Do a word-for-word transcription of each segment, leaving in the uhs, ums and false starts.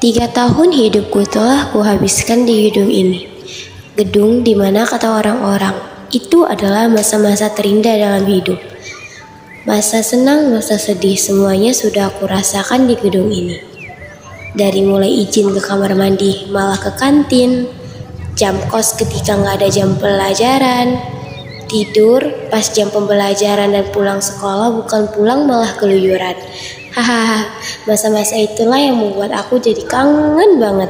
Tiga tahun hidupku telah kuhabiskan di gedung ini. Gedung di mana kata orang-orang, itu adalah masa-masa terindah dalam hidup. Masa senang, masa sedih, semuanya sudah aku rasakan di gedung ini. Dari mulai izin ke kamar mandi, malah ke kantin, jam kos ketika nggak ada jam pelajaran, tidur pas jam pembelajaran dan pulang sekolah bukan pulang malah keluyuran. Hahaha, masa-masa itulah yang membuat aku jadi kangen banget.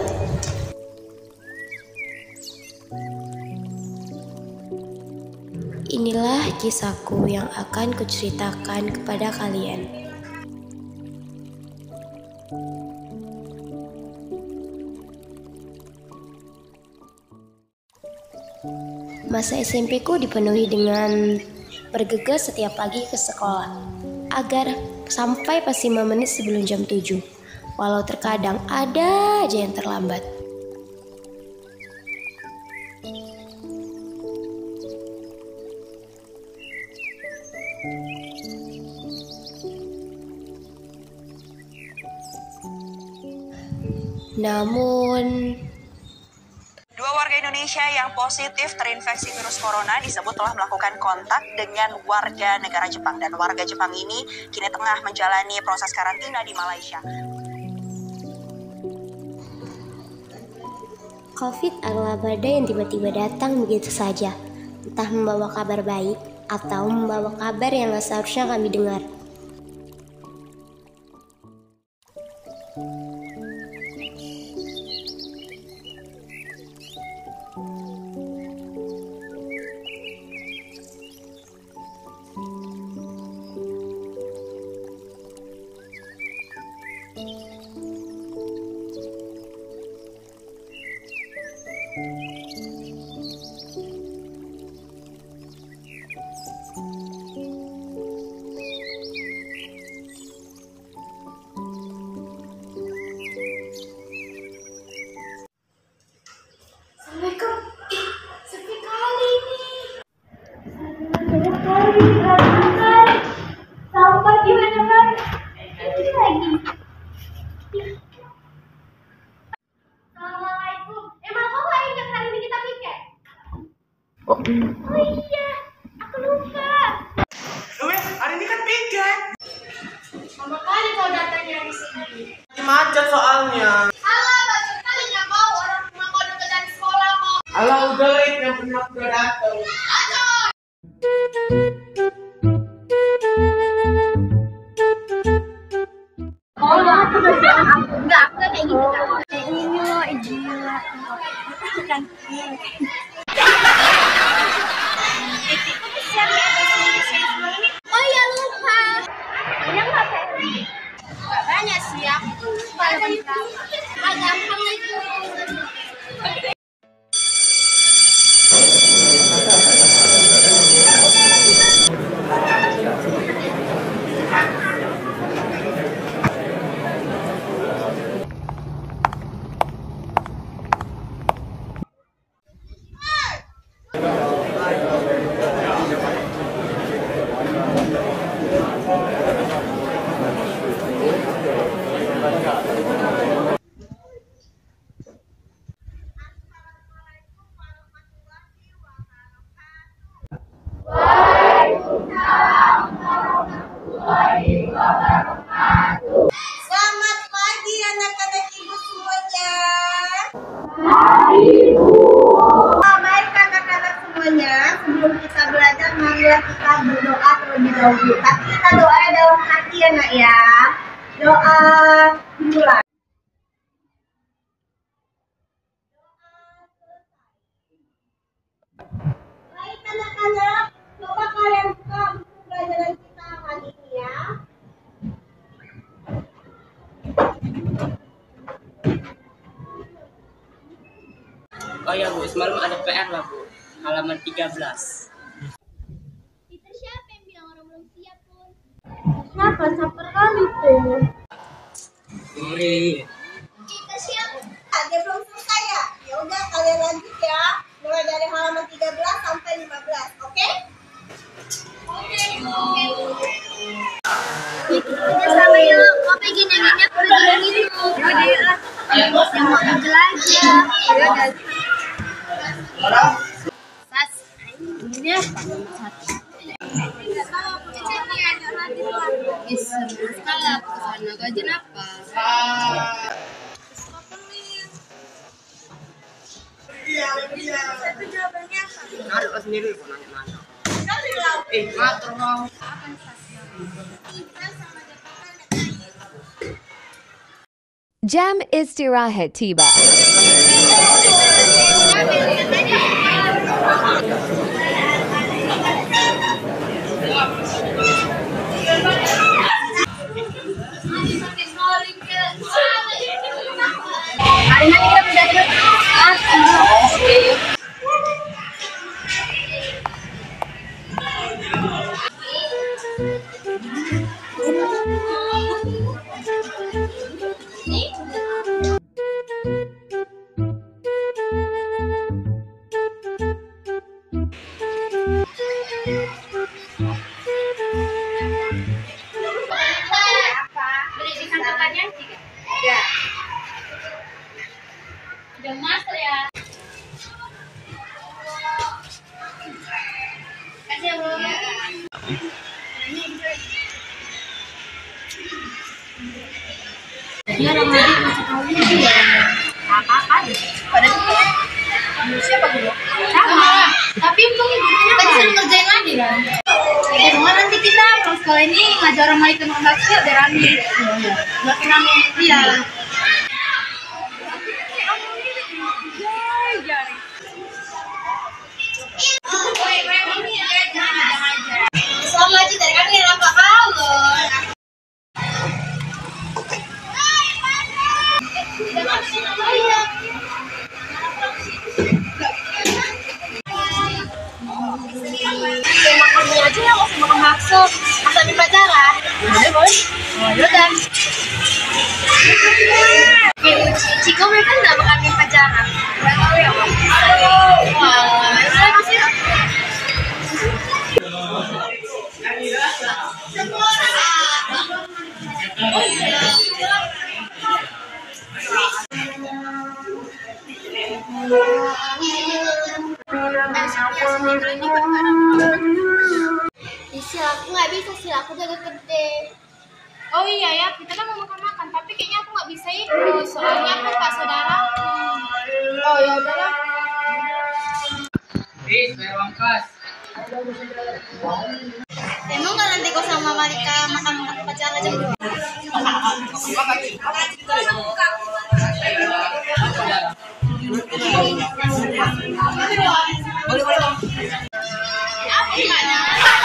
Inilah kisahku yang akan kuceritakan kepada kalian. Masa S M P ku dipenuhi dengan bergegas setiap pagi ke sekolah, agar sampai pas lima menit sebelum jam tujuh, walau terkadang ada aja yang terlambat. Namun Dua warga Indonesia yang positif terinfeksi virus corona disebut telah melakukan kontak dengan warga negara Jepang, dan warga Jepang ini kini tengah menjalani proses karantina di Malaysia. COVID adalah badai yang tiba-tiba datang begitu saja, entah membawa kabar baik atau membawa kabar yang gak seharusnya kami dengar. Sampai di mana-mana ini lagi. Assalamualaikum. Emang kau gak ingat hari ini kita piket? Oh, oh iya, aku lupa. Luis, hari ini kan piket. Lama kali kau datangnya di sini. Macet soalnya. Alah, bacot kali gak mau, orang rumah kau deket dari sekolah kok. Alah udah lah, yang pernah udah datang. Aduh. Oh, aku udah siap. Enggak, aku kayak gitu kan. Kayak ini loh, gila. Kan. Oh iya, lupa. Ini enggak kayak banyak sih, aku tuh lupa. Ah, gampang lagi. Selamat pagi anak-anak ibu semuanya. Pagi ibu. Baik anak-anak semuanya, sebelum kita belajar marilah kita berdoa terlebih dahulu. Tapi kita doa dalam hati ya nak ya. Doa dimulai. Baik anak-anak, coba kalian buka buku pelajaran kita hari ini ya. Oh ya Bu, semalam ada P R lah Bu, halaman tiga belas. Itu siapa yang bilang orang belum siap pun? Siapa? Siapa kali tuh? Uri. Kita siap. Ah, dia belum selesai ya? Ya udah kalian lanjut ya. Mulai dari halaman tiga belas sampai lima belas, oke? Oke, oke. Kita sama yuk, kau pengen nyanyinya pergi gitu. Ini apa? Nomor satu. Bisa sekali aku kesana. Gajian apa? Narik lo sendiri, mau nanya mana? Eh, ngatur mau. Jam istirahat tiba. Hari ini kita mendadak Udah master ya. Kasih ya, Bro. Jadi orang lagi masih tahu ini ya. Apa-apa deh. Pada siapa dulu? Sama. Tapi untung ibunya tadi sudah ngerjain lagi kan. Ya rumah nanti kita kalau sekolah ini ngajar orang lagi ke makan bakso biar rame. Makin rame dia. Selama aja dari kami apa kalau makannya aja ya, nggak usah makan bakso, masa mie pacaran. Boleh, Bos. Oh, yaudah. Ciko mereka nggak makan mie pacaran. Nggak tahu ya, Bos. Wah, saya masih. Sil, aku nggak bisa sih, aku jaga gede. Oh iya ya, kita kan mau makan-makan, tapi kayaknya aku nggak bisa ikut, soalnya aku tak saudara. Oh ya udahlah. Eh, bayar uang kas. Emang nggak nanti kau sama Malika makan-makan pacaran jam dua? Boleh, boleh, Bang. Apa gimana?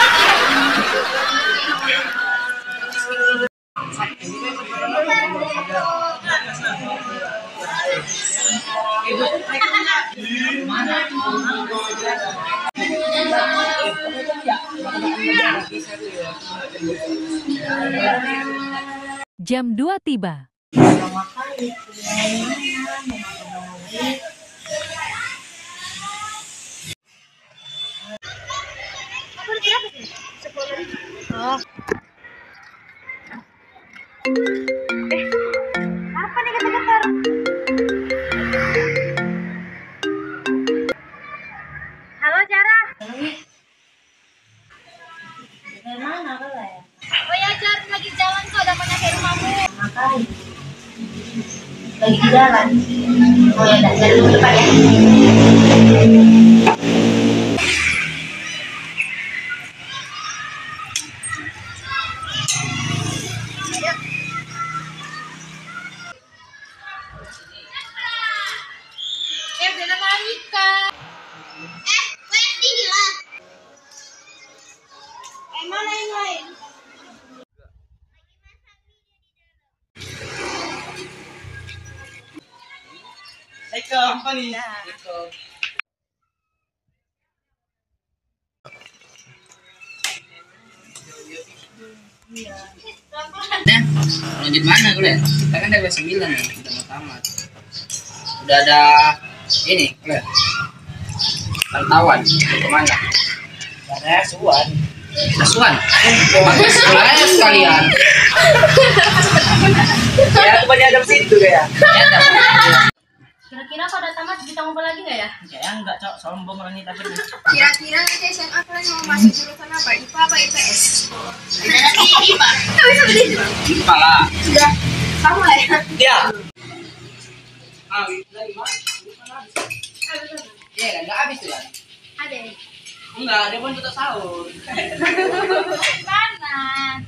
Jam dua tiba. Oh. Eh, apa nih getar-getar? Halo, Cara. Dari mana kau ya? Oh ya, Jar, lagi jalan kok, udah mau nyampe rumahmu. Ngapain? Lagi di jalan. Oh ya, udah, jalan dulu depan ya. Eka, apa nih? Nah, lanjut mana gue? Kita kan udah sembilan nih, udah mau tamat. Udah ada ini, gue. Pantauan, kemana? Ada suan. Asuhan? Bagus sekali sekalian. Ya, aku banyak ada situ ya. Kira-kira kalau udah tamat kita ngobrol lagi nggak ya? Kayaknya enggak, Cok. Sombong orang ini tapi. Kira-kira nanti S M A masuk jurusan apa? I P A apa I P S? Nanti I P A. Nggak bisa begitu. Lupa lah. Sudah sama ya. Iya. Ah, lagi mas. Iya kan, nggak habis tuh kan? Ada. Enggak, dia pun tetap sahur. Mana?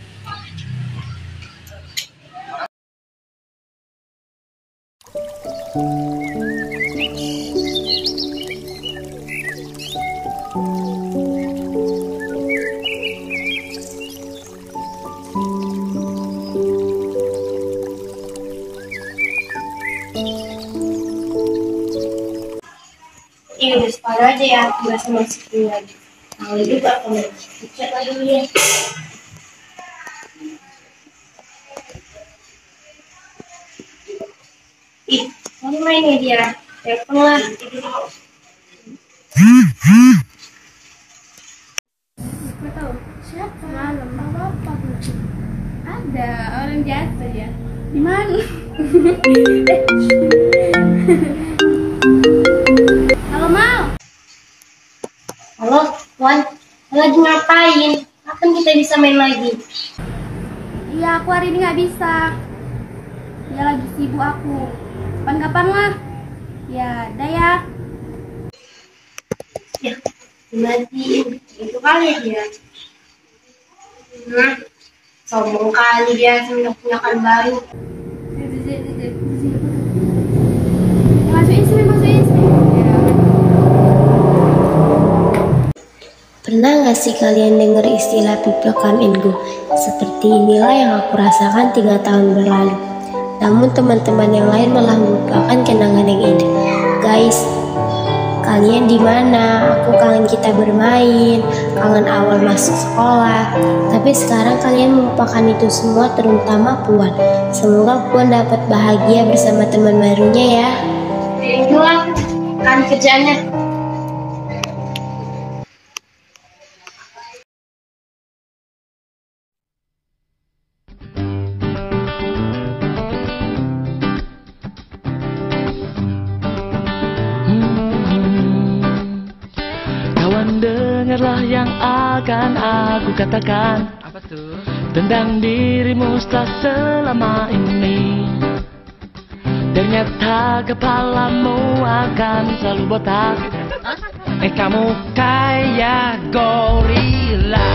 Iya udah separuh aja ya, nggak sama masukin lagi. Nah juga aku mau cek lagi dulu ya. Ih, mana main ya dia? Telepon lah. Aku tahu. Siapa? Malam. Apa-apa. Ada orang jatuh ya. Di mana? Halo Mal. Halo, Wan. Lagi ngapain? Kapan kita bisa main lagi? Iya, aku hari ini nggak bisa. Ya lagi sibuk aku. Kapan-kapan lah. Ya, dah ya. Ya, dimatiin. Itu kali dia. Hmm, sombong kali dia semenjak punya kan baru. Masukin sini, masukin sini. Pernah nggak sih kalian dengar istilah people come and go? Seperti inilah yang aku rasakan tiga tahun berlalu. Namun teman-teman yang lain malah melupakan kenangan yang indah. Guys, kalian di mana? Aku kangen kita bermain, kangen awal masuk sekolah. Tapi sekarang kalian melupakan itu semua, terutama Puan. Semoga Puan dapat bahagia bersama teman barunya ya. Itulah kan kerjanya. Dengarlah yang akan aku katakan. Apa tuh? Tentang dirimu setelah selama ini. Ternyata kepalamu akan selalu botak. Eh kamu kayak gorila.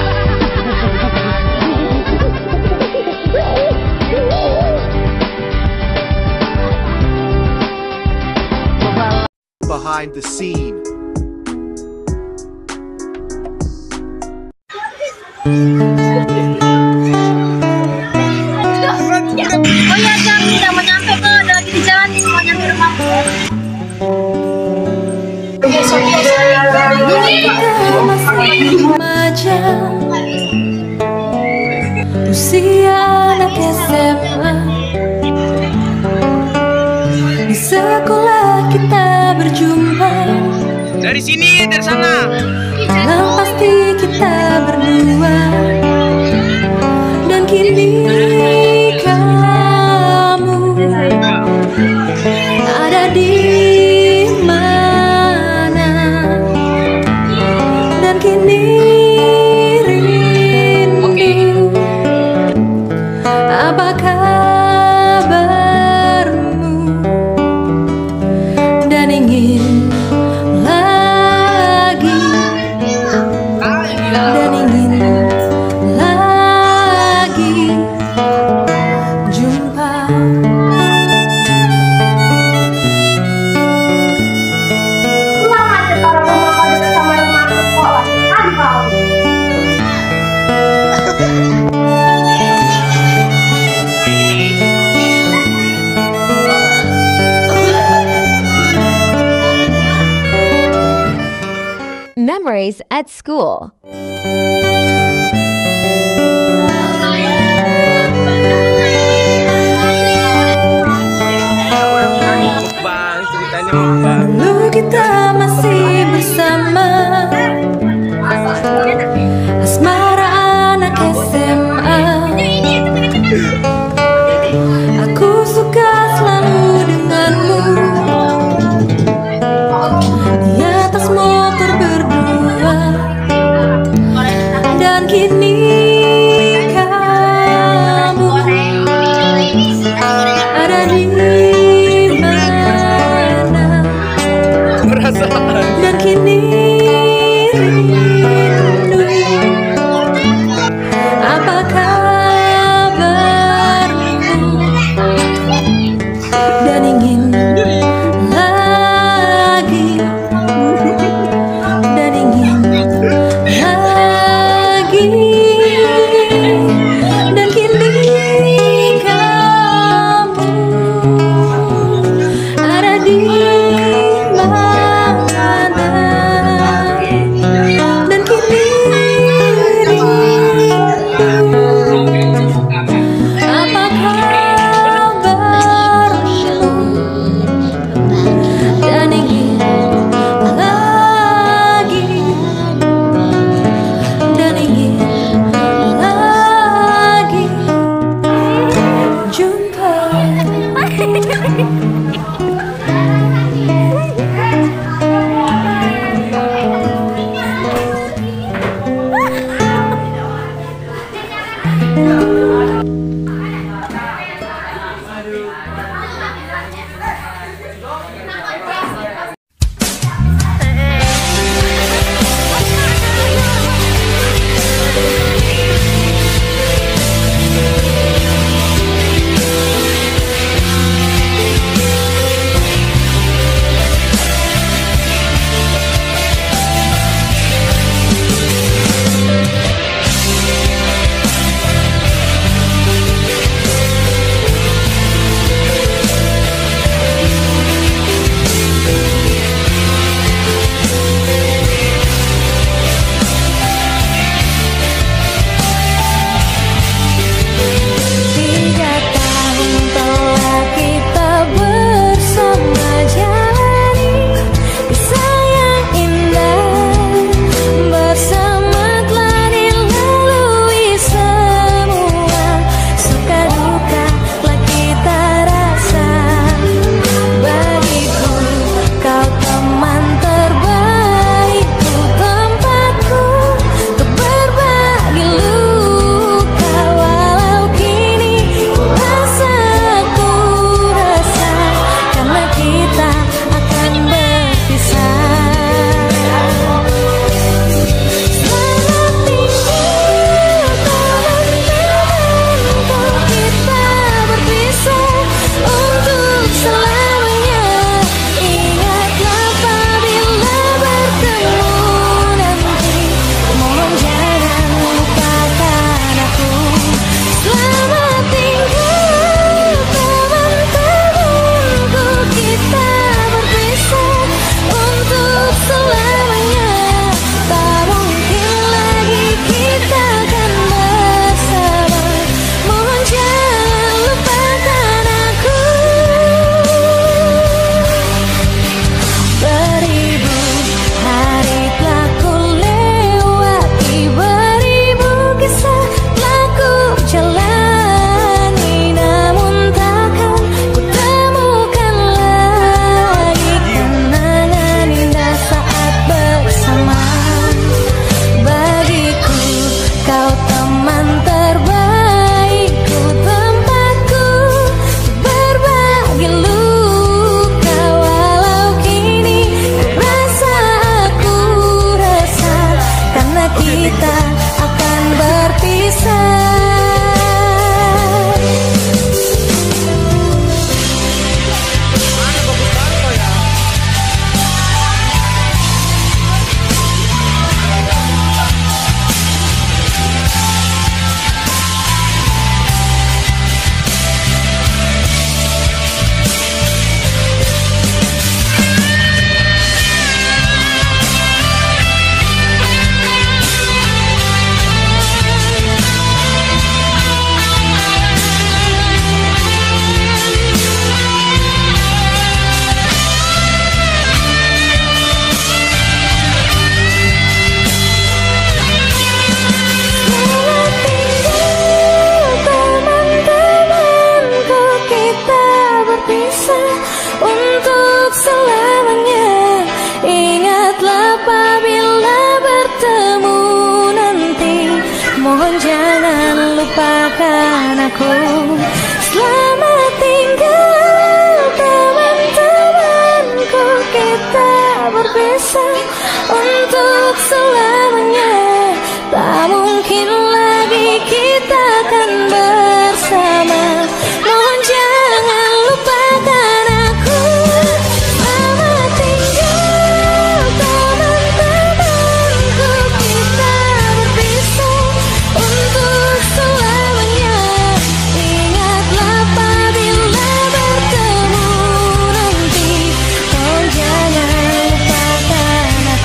Behind the scene. Oh iya Jam, udah mau nyampe kok, udah lagi di jalan nih, mau nyampe rumah. Usia anak S M A, di sekolah kita berjumpa. Dari sini, dari sana. Yang pasti kita berdua. Dan kini kamu ada di mana? Dan kini rindu. Apa kabarmu? Dan ingin lagi, dan ingin lagi jumpa. Lama sekarang rumah kau dekat sama rumah sekolah. Adi kau. Memories at school. Bang, ceritanya bang. Lalu kita masih bersama, asmara anak S M A. Aku suka selalu denganmu di atas motor berdua. kini kamu ada di mana, dan kini rindu. Apa kabarmu, dan ingin lagi, dan ingin lagi, dan kini kamu ada di mana, dan kini rindu. Apa kabarmu, dan ingin lagi, dan ingin lagi jumpa. Tiga tahun telah kita bersama jalani kisah yang indah, bersama telah dilalui semua suka duka telah kita rasa. Bagiku kau teman terbaikku, tempatku untuk berbagi luka. Walau kini rasa ku rasa karena kita akan berpisah. Selamat tinggal teman-temanku, kita berpisah untuk selamanya. Ingatlah apabila bertemu nanti, mohon jangan lupakan aku. Selamat tinggal teman-temanku, kita berpisah untuk selamanya. Tak mungkin lagi kita akan bersama, mohon jangan lupakan aku. Beribu hari telah ku lewati, beribu kisah telah ku jalani, namun takkan ku temukan lagi kenangan indah saat bersama. Bagiku kau teman terbaikku, tempatku untuk berbagi luka. Walau kini rasa aku rasa karena kita akan berpisah. mohon jangan lupakan aku. Selamat tinggal teman-temanku, kita berpisah untuk selamanya. Tak mungkin lagi kita akan bersama. Mohon jangan lupakan aku. Selamat tinggal teman-temanku, kita berpisah untuk selamanya. Ingatlah apabila bertemu nanti, mohon jangan lupakan aku.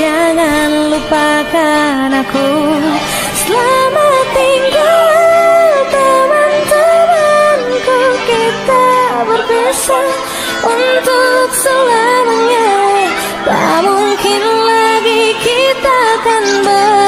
jangan lupakan aku. Selamat tinggal teman-temanku, kita berpisah untuk selamanya. Tak mungkin lagi kita akan ber